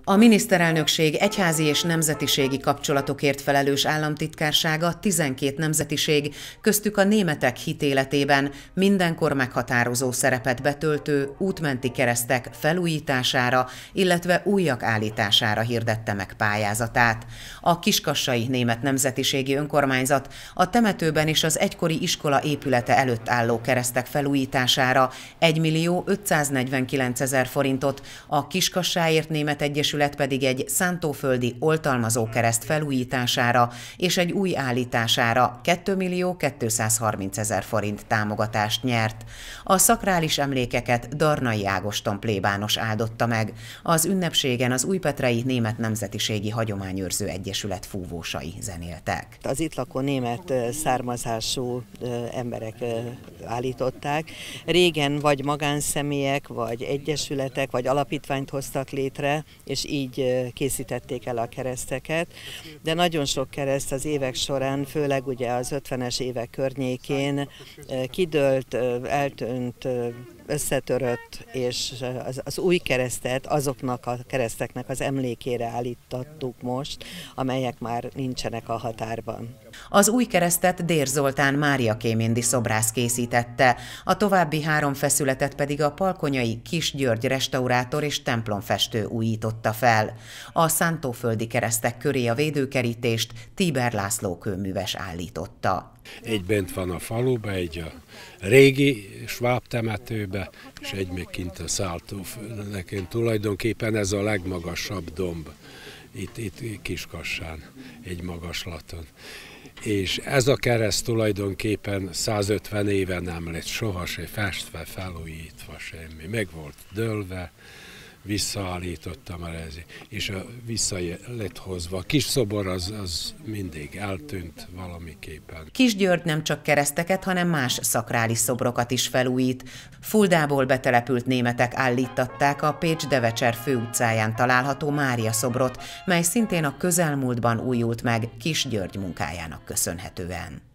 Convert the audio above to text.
A miniszterelnökség egyházi és nemzetiségi kapcsolatokért felelős államtitkársága 12 nemzetiség, köztük a németek hitéletében mindenkor meghatározó szerepet betöltő útmenti keresztek felújítására, illetve újak állítására hirdette meg pályázatát. A Kiskassai Német Nemzetiségi Önkormányzat a temetőben és az egykori iskola épülete előtt álló keresztek felújítására 1.549.000 forintot, a Kiskassáért Német Egyesület pedig egy szántóföldi oltalmazó kereszt felújítására és egy új állítására 2.230.000 forint támogatást nyert. A szakrális emlékeket Darnai Ágoston plébános áldotta meg. Az ünnepségen az Újpetrei Német Nemzetiségi Hagyományőrző Egyesület fúvósai zenéltek. Az itt lakó német származású emberek állították. Régen vagy magánszemélyek, vagy egyesületek, vagy alapítványt hoztak létre, és így készítették el a kereszteket, de nagyon sok kereszt az évek során, főleg ugye az 50-es évek környékén kidőlt, eltűnt, összetörött, és az új keresztet azoknak a kereszteknek az emlékére állítottuk most, amelyek már nincsenek a határban. Az új keresztet Dér Zoltán Mária Kéméndi szobrász készítette, a további 3 feszületet pedig a palkonyai Kis György restaurátor és templomfestő újította fel. A szántóföldi keresztek köré a védőkerítést Tíber László kőműves állította. Egy bent van a faluba, egy a régi sváb temetőbe, és egy még kint a Szántóföldeken. Tulajdonképpen ez a legmagasabb domb, itt Kiskassán, egy magaslaton. És ez a kereszt tulajdonképpen 150 éve nem lett soha se festve, felújítva, semmi. Meg volt dőlve, visszaállítottam és vissza lett hozva. A kis szobor az mindig eltűnt valamiképpen. Kis György nem csak kereszteket, hanem más szakrális szobrokat is felújít. Fuldából betelepült németek állítatták a Pécs-Devecser főutcáján található Mária szobrot, mely szintén a közelmúltban újult meg Kis György munkájának köszönhetően.